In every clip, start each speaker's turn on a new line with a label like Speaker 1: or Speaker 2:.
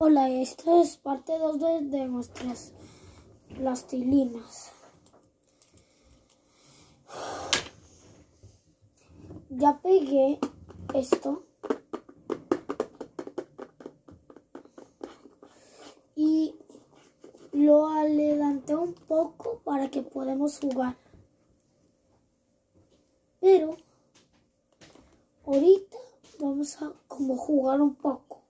Speaker 1: Hola, esta es parte 2 de nuestras plastilinas. Ya pegué esto y lo adelanté un poco para que podamos jugar. Pero ahorita vamos a como jugar un poco.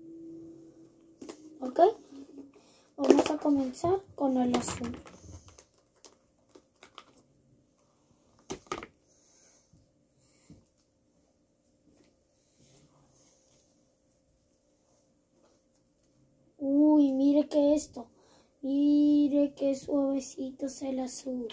Speaker 1: ¿Ok? Vamos a comenzar con el azul. Uy, mire que esto. Mire qué suavecito es el azul.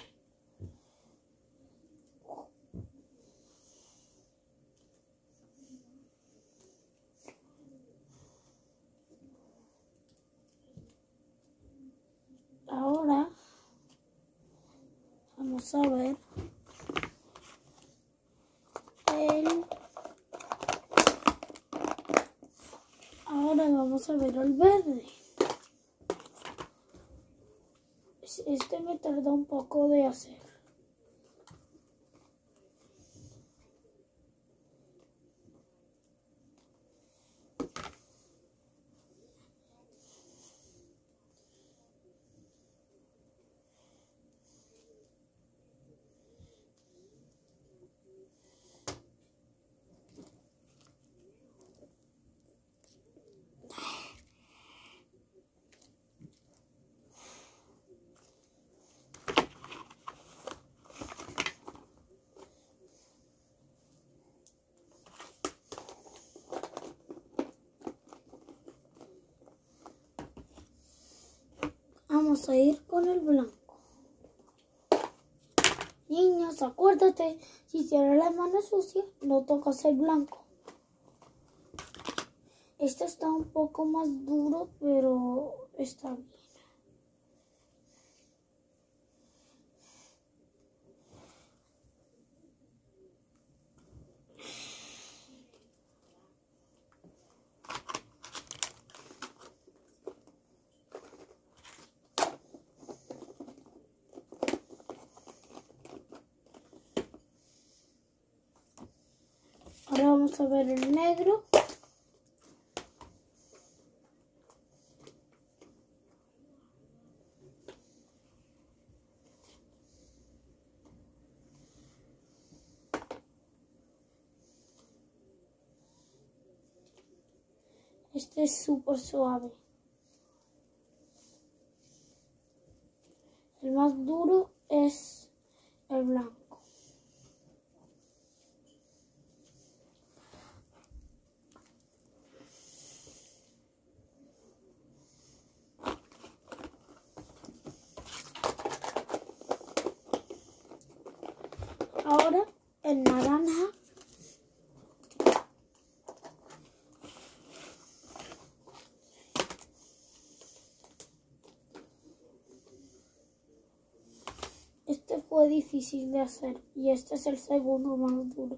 Speaker 1: Ahora vamos a ver el verde. Este me tarda un poco de hacer. Vamos a ir con el blanco. Niños, acuérdate, si tienes las manos sucias, no tocas el blanco. Este está un poco más duro, pero está bien. Ahora vamos a ver el negro. Este es súper suave. El más duro es el blanco. Ahora el naranja. Este fue difícil de hacer y este es el segundo más duro.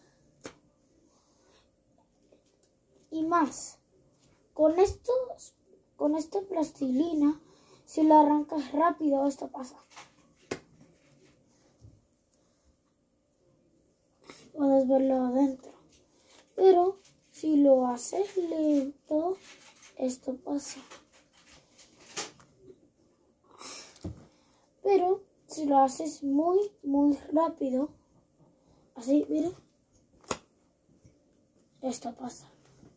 Speaker 1: Y más, con esta plastilina, si la arrancas rápido, esto pasa. Puedes verlo adentro. Pero si lo haces lento, esto pasa. Pero si lo haces muy rápido, así, miren, esto pasa.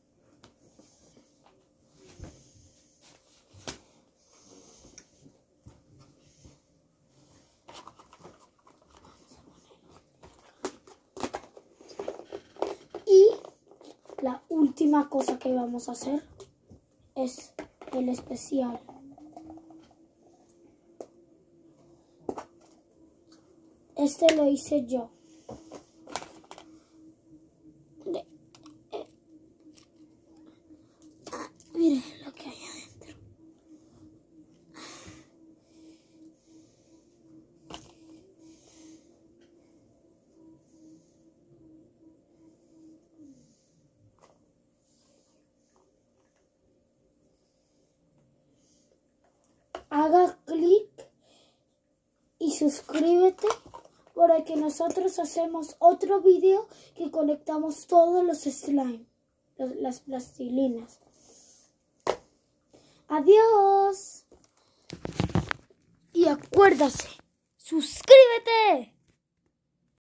Speaker 1: Y la última cosa que vamos a hacer es el especial. Este lo hice yo. Miren lo que hay adentro. haga clic y suscríbete porque nosotros hacemos otro video que conectamos todos los slime, las plastilinas. Adiós. Y acuérdate, suscríbete.